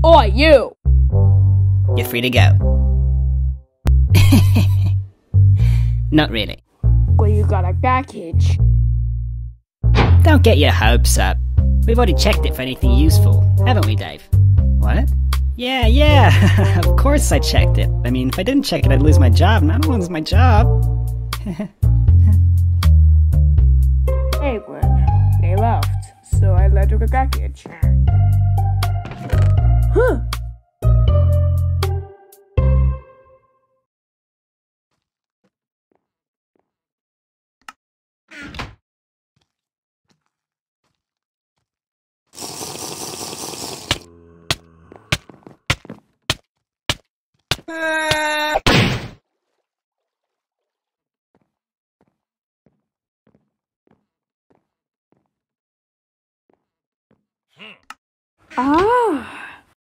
Oi, you! You're free to go. Not really. Well, you got a package. Don't get your hopes up. We've already checked it for anything useful, haven't we, Dave? What? Yeah, of course I checked it. I mean, if I didn't check it, I'd lose my job, and I don't lose my job. Hey, Gwen. They left, so I led her a package. Huh. Ah.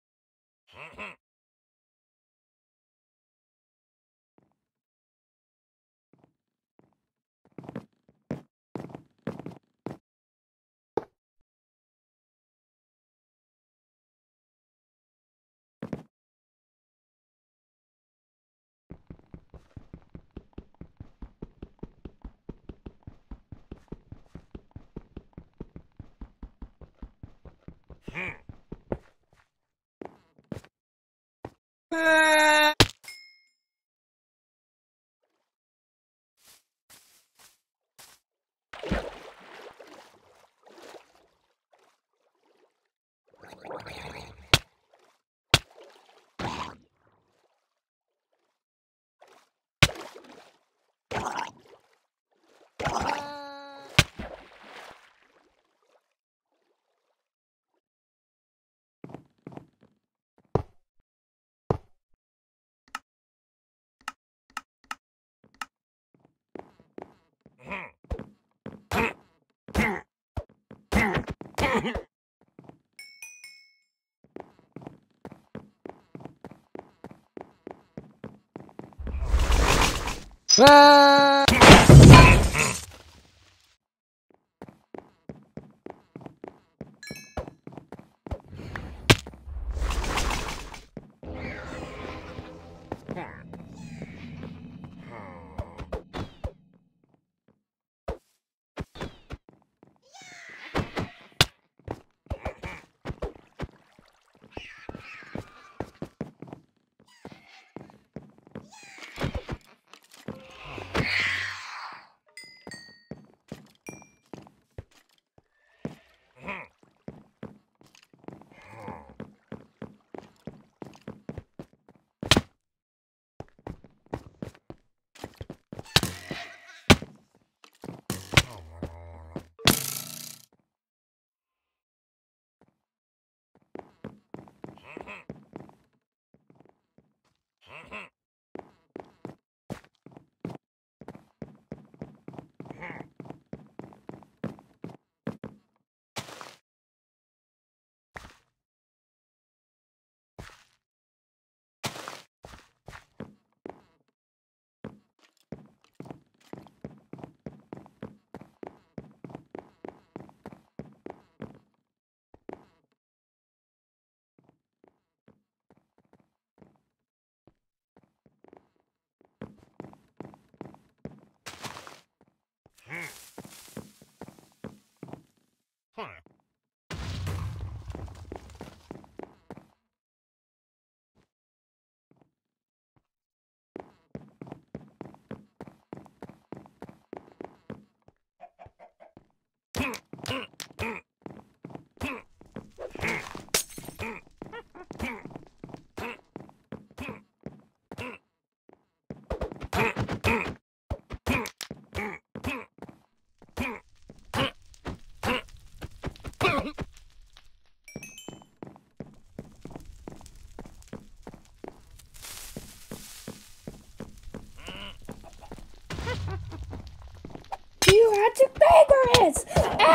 You had to favorites!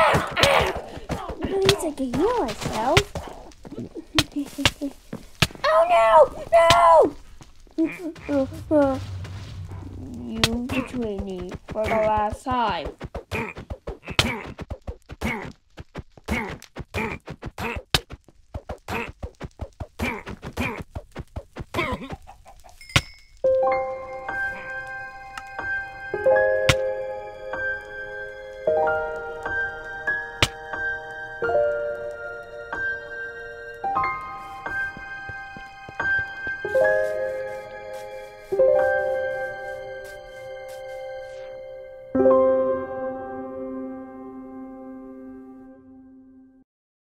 At least I can heal myself. Oh no! You betrayed me for the last time.